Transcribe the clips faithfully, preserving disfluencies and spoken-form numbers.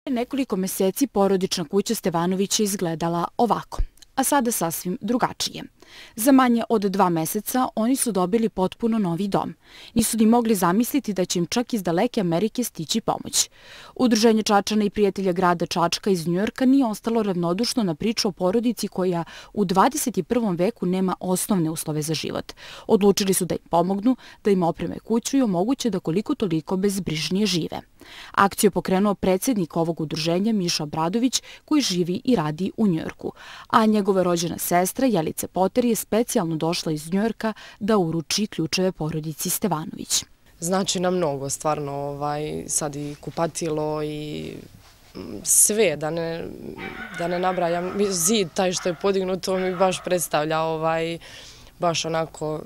Nekoliko meseci porodična kuća Stevanovića izgledala ovako, a sada sasvim drugačije. Za manje od dva meseca oni su dobili potpuno novi dom. Nisu ni mogli zamisliti da će im čak iz daleke Amerike stići pomoć. Udruženje Čačana i prijatelja grada Čačka iz Njujorka nije ostalo ravnodušno na priču o porodici koja u dvadeset prvom veku nema osnovne uslove za život. Odlučili su da im pomognu, da im opreme kuću i omoguće da koliko toliko bezbrižnije žive. Akciju je pokrenuo predsjednik ovog udruženja Miša Obradović, koji živi i radi u Njujorku, a njegova rođena sestra Jelica Poter je specijalno došla iz Njujorka da uruči ključeve porodici Stevanović. Znači nam mnogo, stvarno, ovaj, sad i kupatilo i sve, da ne, da ne nabrajam. Zid taj što je podignuto mi baš predstavlja ovaj, baš onako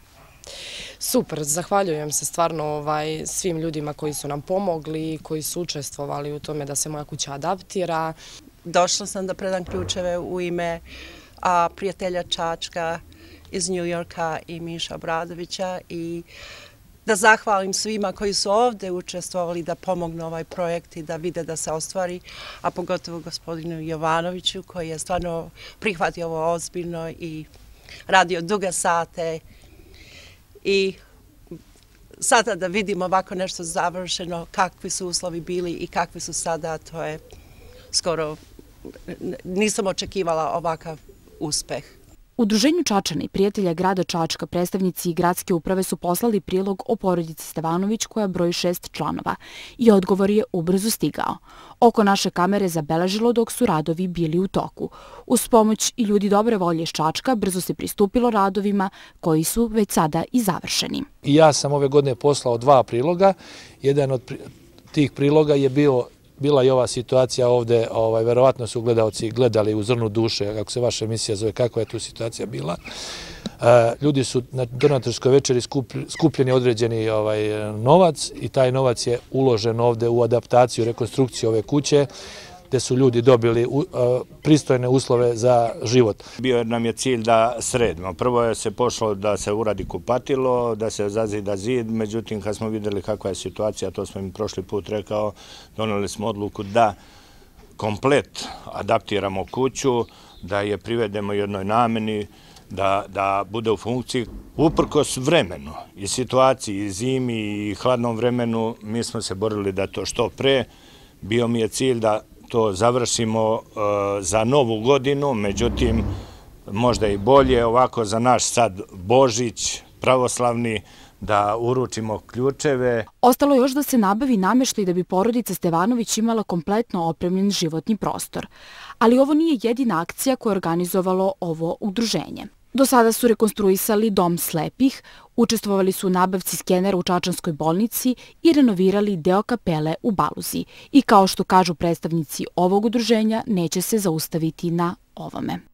super. Zahvaljujem se stvarno ovaj, svim ljudima koji su nam pomogli, koji su učestvovali u tome da se moja kuća adaptira. Došla sam da predam ključeve u ime a, prijatelja Čačka iz Njujorka i Miša Obradovića i da zahvalim svima koji su ovdje učestvovali da pomognu ovaj projekt i da vide da se ostvari, a pogotovo gospodinu Jovanoviću koji je stvarno prihvatio ovo ozbiljno i radio duge sate. I sada da vidimo ovako nešto završeno, kakvi su uslovi bili i kakvi su sada, to je skoro, nisam očekivala ovakav uspeh. Udruženju Čačana i prijatelja grada Čačka predstavnici gradske uprave su poslali prilog o porodici Stevanović koja broji šest članova i odgovor je ubrzo stigao. Oko naše kamere zabeležilo dok su radovi bili u toku. Uz pomoć i ljudi dobre volje iz Čačka brzo se pristupilo radovima koji su već sada i završeni. I ja sam ove godine poslao dva priloga. Jedan od tih priloga je bio Bila i ova situacija ovdje, ovaj, verovatno su gledalci gledali u Zrnu duše, kako se vaša emisija zove, kakva je tu situacija bila. E, ljudi su na donatorskoj večeri skupljeni određeni ovaj, novac i taj novac je uložen ovdje u adaptaciju, rekonstrukciju ove kuće, gde su ljudi dobili uh, pristojne uslove za život. Bio nam je cilj da sredimo. Prvo je se pošlo da se uradi kupatilo, da se zazida zid, međutim kad smo vidjeli kakva je situacija, to smo im prošli put rekao, doneli smo odluku da komplet adaptiramo kuću, da je privedemo jednoj nameni, da, da bude u funkciji uprkos vremenu i situaciji, i zimi i hladnom vremenu. Mi smo se borili da to što pre. Bio mi je cilj da to završimo uh, za novu godinu, međutim, možda i bolje ovako za naš sad Božić pravoslavni da uručimo ključeve. Ostalo je još da se nabavi namještaj da bi porodica Stevanović imala kompletno opremljen životni prostor. Ali ovo nije jedina akcija koja je organizovalo ovo udruženje. Do sada su rekonstruisali dom slepih, učestvovali su u nabavci skenera u Čačanskoj bolnici i renovirali deo kapele u Baluzi. I kao što kažu predstavnici ovog udruženja, neće se zaustaviti na ovome.